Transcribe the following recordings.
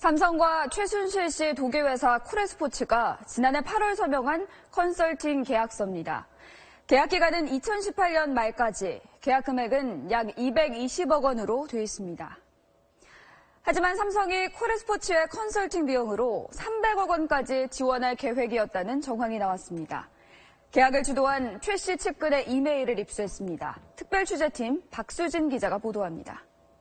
삼성과 최순실 씨 도계회사 코레스포츠가 지난해 8월 서명한 컨설팅 계약서입니다. 계약 기간은 2018년 말까지, 계약 금액은 약 220억 원으로 돼 있습니다. 하지만 삼성이 코레스포츠의 컨설팅 비용으로 300억 원까지 지원할 계획이었다는 정황이 나왔습니다. 계약을 주도한 최 씨 측근의 이메일을 입수했습니다. 특별취재팀 박수진 기자가 보도합니다.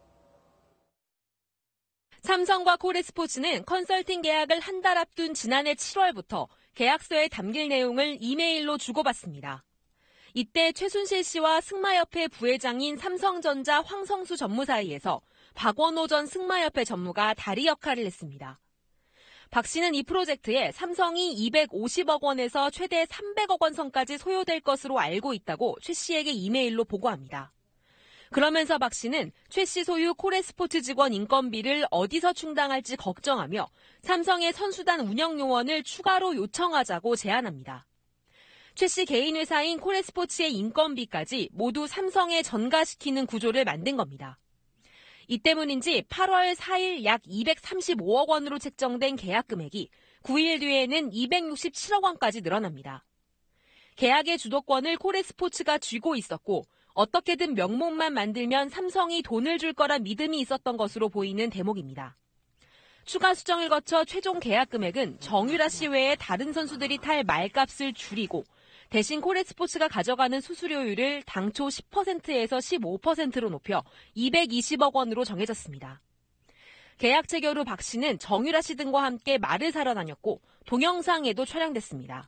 삼성과 코레스포츠는 컨설팅 계약을 한 달 앞둔 지난해 7월부터 계약서에 담길 내용을 이메일로 주고받습니다. 이때 최순실 씨와 승마협회 부회장인 삼성전자 황성수 전무 사이에서 박원호 전 승마협회 전무가 다리 역할을 했습니다. 박 씨는 이 프로젝트에 삼성이 250억 원에서 최대 300억 원 선까지 소요될 것으로 알고 있다고 최 씨에게 이메일로 보고합니다. 그러면서 박 씨는 최 씨 소유 코레스포츠 직원 인건비를 어디서 충당할지 걱정하며 삼성의 선수단 운영 요원을 추가로 요청하자고 제안합니다. 최 씨 개인 회사인 코레스포츠의 인건비까지 모두 삼성에 전가시키는 구조를 만든 겁니다. 이 때문인지 8월 4일 약 235억 원으로 책정된 계약 금액이 9일 뒤에는 267억 원까지 늘어납니다. 계약의 주도권을 코레스포츠가 쥐고 있었고 어떻게든 명목만 만들면 삼성이 돈을 줄 거란 믿음이 있었던 것으로 보이는 대목입니다. 추가 수정을 거쳐 최종 계약 금액은 정유라 씨 외에 다른 선수들이 탈 말값을 줄이고 대신 코레스포츠가 가져가는 수수료율을 당초 10%에서 15%로 높여 220억 원으로 정해졌습니다. 계약 체결 후 박 씨는 정유라 씨 등과 함께 말을 사러 다녔고 동영상에도 촬영됐습니다.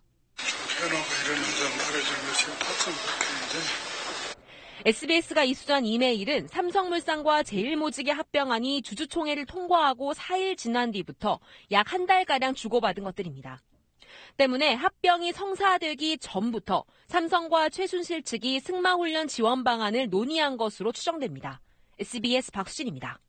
SBS가 입수한 이메일은 삼성물산과 제일모직의 합병안이 주주총회를 통과하고 4일 지난 뒤부터 약 한 달가량 주고받은 것들입니다. 때문에 합병이 성사되기 전부터 삼성과 최순실 측이 승마훈련 지원 방안을 논의한 것으로 추정됩니다. SBS 박수진입니다.